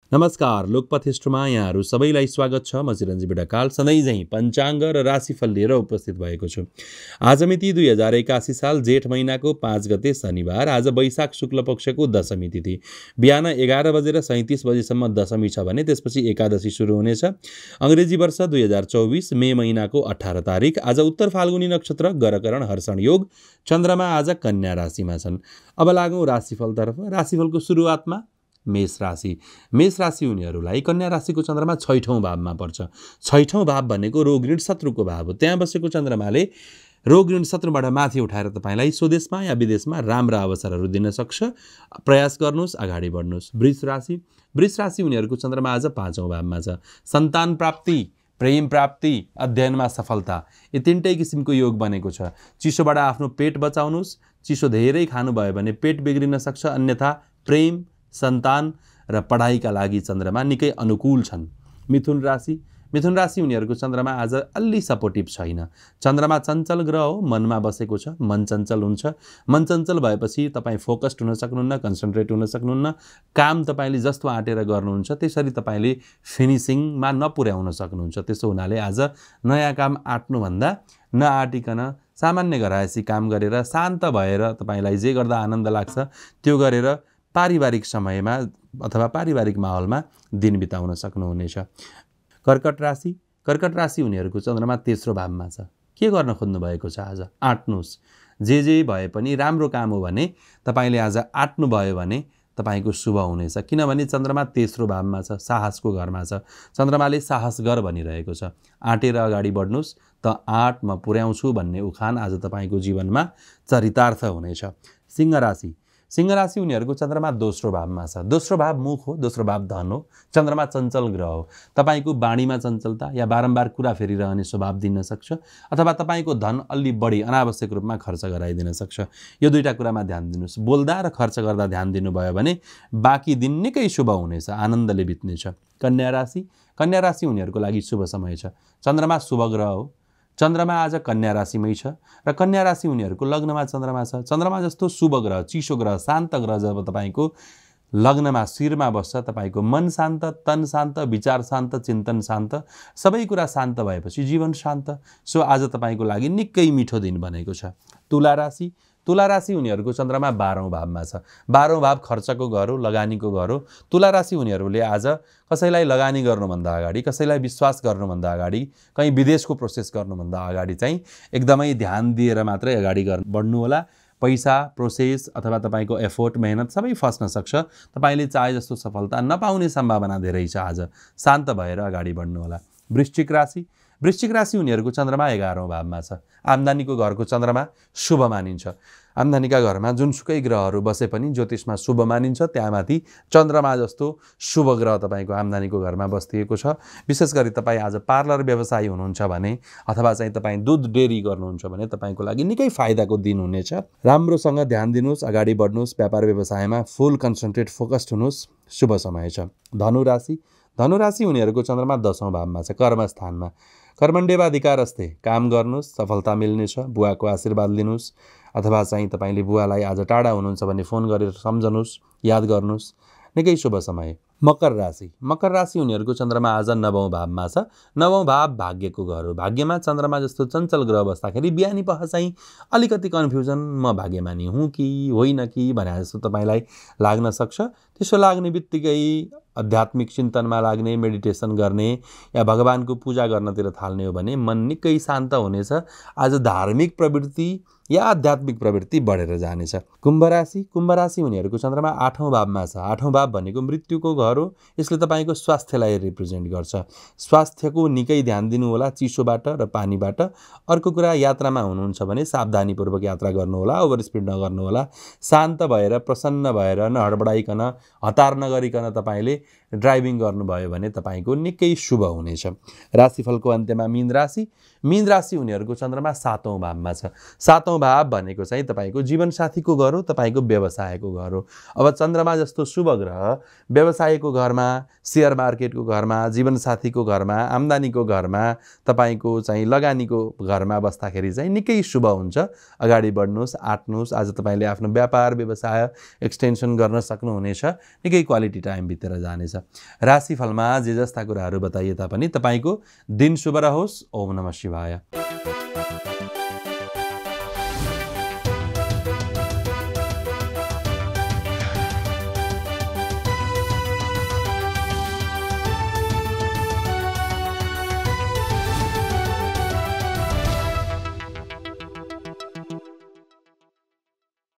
नमस्कार, लोकपथ हिस्ट्रीमा यहाँहरू सबैलाई स्वागत छ। म चिरञ्जीवी ढकाल सधैँझैँ पञ्चाङ्ग र राशिफल लिएर उपस्थित भएको छु। आज मिति 2081 साल जेठ महिनाको 5 गते शनिबार। आज वैशाख शुक्ल पक्षको दशमी तिथि। बिहान 11 बजेर 37 बजेसम्म दशमी छ भने त्यसपछि एकादशी सुरु हुनेछ। अङ्ग्रेजी वर्ष 2024 मे महिनाको 18 तारिक। आज उत्तर फाल्गुनी नक्षत्र, गरकरण, हर्षण योग। चन्द्रमा आज कन्या राशिमा छन्। अब लागौँ राशिफलतर्फ। राशिफलको सुरुवातमा मेष राशि। मेष राशि हुनेहरूलाई कन्या राशिको चन्द्रमा 6औं भावमा पर्छ। 6औं भाव भनेको रोग ऋण शत्रुको भाव हो। त्यहाँ बसेको चन्द्रमाले रोग ऋण शत्रुबाट माथि उठाएर तपाईँलाई स्वदेशमा या विदेशमा राम्रा अवसरहरू दिन सक्छ। प्रयास गर्नुहोस्, अगाडि बढ्नुहोस्। वृष राशि। वृष राशि हुनेहरूको चन्द्रमा आज 5औं भावमा छ। सन्तान प्राप्ति, प्रेम प्राप्ति, अध्ययनमा सफलता, यी तीनटै किसिमको योग बनेको छ। चिसोबाट आफ्नो पेट बचाउनुहोस्। चिसो धेरै खानुभयो भने पेट बिग्रिन सक्छ। अन्यथा प्रेम, सन्तान र पढाइका लागि चन्द्रमा निकै अनुकूल छन्। मिथुन राशि। मिथुन राशि हुनेहरूको चन्द्रमा आज अलि सपोर्टिभ छैन। चन्द्रमा चञ्चल ग्रह हो, मनमा बसेको छ। मन चञ्चल हुन्छ। मन चञ्चल भएपछि तपाईँ फोकस्ड हुन सक्नुहुन्न, कन्सन्ट्रेट हुन सक्नुहुन्न। काम तपाईँले जस्तो आँटेर गर्नुहुन्छ त्यसरी तपाईँले फिनिसिङमा नपुर्याउन सक्नुहुन्छ। त्यसो हुनाले आज नयाँ काम आँट्नुभन्दा नआँटिकन सामान्य घरायसी काम गरेर शान्त भएर तपाईँलाई जे गर्दा आनन्द लाग्छ त्यो गरेर पारिवारिक समयमा अथवा पारिवारिक माहौलमा दिन बिताउन सक्नुहुनेछ। कर्कट राशि। कर्कट राशि हुनेहरूको चन्द्रमा 3रो भावमा छ। के गर्न खोज्नु भएको छ आज? आँट्नुहोस्। जे भए पनि राम्रो काम हो भने तपाईँले आज आँट्नु भयो भने तपाईँको शुभ हुनेछ। किनभने चन्द्रमा 3रो भावमा छ, साहसको घरमा छ। चन्द्रमाले साहस गर भनिरहेको छ। आँटेर अगाडि बढ्नुहोस् त आँट म पुर्याउँछु भन्ने उखान आज तपाईँको जीवनमा चरितार्थ हुनेछ। सिंह राशि। सिंह राशि उनीहरूको चन्द्रमा 2रो भावमा छ। 2रो भाव मुख हो, 2रो भाव धन हो। चन्द्रमा चञ्चल ग्रह हो। तपाईँको बाणीमा चञ्चलता या बारम्बार कुरा फेरिरहने स्वभाव दिन सक्छ अथवा तपाईँको धन अलि बढी अनावश्यक रूपमा खर्च गराइदिन सक्छ। यो दुईटा कुरामा ध्यान दिनुहोस्। बोल्दा र खर्च गर्दा ध्यान दिनुभयो भने बाँकी दिन निकै शुभ हुनेछ, आनन्दले बित्नेछ। कन्या राशि। कन्या राशि हुनेहरूको लागि शुभ समय छ। चन्द्रमा शुभ ग्रह हो। चन्द्रमा आज कन्या राशिमै छ र कन्या राशि हुनेहरूको लग्नमा चन्द्रमा छ। चन्द्रमा जस्तो शुभ ग्रह, चिसो ग्रह, शान्त ग्रह जब तपाईँको लग्नमा शिरमा बस्छ, तपाईँको मन शान्त, तन शान्त, विचार शान्त, चिन्तन शान्त, सबै कुरा शान्त भएपछि जीवन शान्त। सो आज तपाईँको लागि निकै मिठो दिन बनेको छ। तुला राशि। तुला राशि हुनेहरूको चन्द्रमा 12औं भावमा छ। 12औं भाव खर्चको घर हो, लगानीको घर हो। तुला राशि हुनेहरूले आज कसैलाई लगानी गर्नुभन्दा अगाडि, कसैलाई विश्वास गर्नुभन्दा अगाडि, कहीँ विदेशको प्रोसेस गर्नुभन्दा अगाडि चाहिँ एकदमै ध्यान दिएर मात्रै अगाडि बढ्नु होला। पैसा, प्रोसेस अथवा तपाईँको एफोर्ट, मेहनत सबै फस्न सक्छ। तपाईँले चाहे जस्तो सफलता नपाउने सम्भावना धेरै छ। आज शान्त भएर अगाडि बढ्नु होला। वृश्चिक राशि। वृश्चिक राशि हुनेहरूको चन्द्रमा 11औं भावमा छ। आम्दानीको घरको चन्द्रमा शुभ मानिन्छ। आम्दानीका घरमा जुनसुकै ग्रहहरू बसे पनि ज्योतिषमा शुभ मानिन्छ। त्यहाँमाथि चन्द्रमा जस्तो शुभ ग्रह तपाईँको आम्दानीको घरमा बस्दिएको छ। विशेष गरी तपाईँ आज पार्लर व्यवसायी हुनुहुन्छ भने अथवा चाहिँ तपाईँ दुध डेरी गर्नुहुन्छ भने तपाईँको लागि निकै फाइदाको दिन हुनेछ। राम्रोसँग ध्यान दिनुहोस्, अगाडि बढ्नुहोस्। व्यापार व्यवसायमा फुल कन्सन्ट्रेट फोकस्ड हुनुहोस्। शुभ समय छ। धनु राशि। धनु राशि हुनेहरूको चन्द्रमा 10औं भावमा छ, कर्मस्थानमा। कर्मण्डेवाधिकारस्थे, काम गर्नुहोस्, सफलता मिल्नेछ। बुवाको आशीर्वाद लिनुहोस् अथवा चाहिँ तपाईँले बुवालाई आज टाढा हुनुहुन्छ भने फोन गरेर सम्झनुहोस्, याद गर्नुहोस्। निकै शुभ समय। मकर राशि। मकर राशि हुनेहरूको चन्द्रमा आज 9औं भावमा छ। 9औं भाव भाग्यको घर हो। भाग्यमा चन्द्रमा जस्तो चञ्चल ग्रह बस्दाखेरि बिहानी पख चाहिँ अलिकति कन्फ्युजन, म भाग्यमानी हुँ कि होइन कि भने जस्तो तपाईँलाई लाग्न सक्छ। त्यसो लाग्ने बित्तिकै आध्यात्मिक चिन्तनमा लाग्ने, मेडिटेसन गर्ने या भगवानको पूजा गर्नतिर थाल्ने हो भने मन निकै शान्त हुनेछ। आज धार्मिक प्रवृत्ति या आध्यात्मिक प्रवृत्ति बढेर जानेछ। कुम्भ राशि। कुम्भ राशि हुनेहरूको चन्द्रमा 8औं भावमा छ। 8औं भाव भनेको मृत्युको घर हो। यसले तपाईँको स्वास्थ्यलाई रिप्रेजेन्ट गर्छ। स्वास्थ्यको निकै ध्यान दिनु होला, चिसोबाट र पानीबाट। अर्को कुरा, यात्रामा हुनुहुन्छ भने सावधानीपूर्वक यात्रा गर्नु होला, ओभर स्पिड नगर्नु होला। शान्त भएर, प्रसन्न भएर, नहडबडाइकन, हतार नगरिकन तपाईँले ड्राइभिङ गर्नुभयो भने तपाईँको निकै शुभ हुनेछ। राशिफलको अन्त्यमा मीन राशि। मीन राशि हुनेहरूको चन्द्रमा 7औं भावमा छ। 7औं भाव भनेको चाहिँ तपाईँको जीवनसाथीको घर हो, तपाईँको व्यवसायको घर हो। अब चन्द्रमा जस्तो शुभ ग्रह व्यवसायको घरमा, शेयर मार्केटको घरमा, जीवनसाथीको घरमा, आम्दानीको घरमा, तपाईँको चाहिँ लगानीको घरमा बस्दाखेरि चाहिँ निकै शुभ हुन्छ। अगाडि बढ्नुहोस्, आँट्नुहोस्। आज तपाईँले आफ्नो व्यापार व्यवसाय एक्सटेन्सन गर्न सक्नुहुनेछ। निकै क्वालिटी टाइम बितेर जानेछ। राशिफलमा जे जस्ता कुराहरू बताइए तापनि तपाईँको दिन शुभ रहोस्। ओम नमः शिवाय।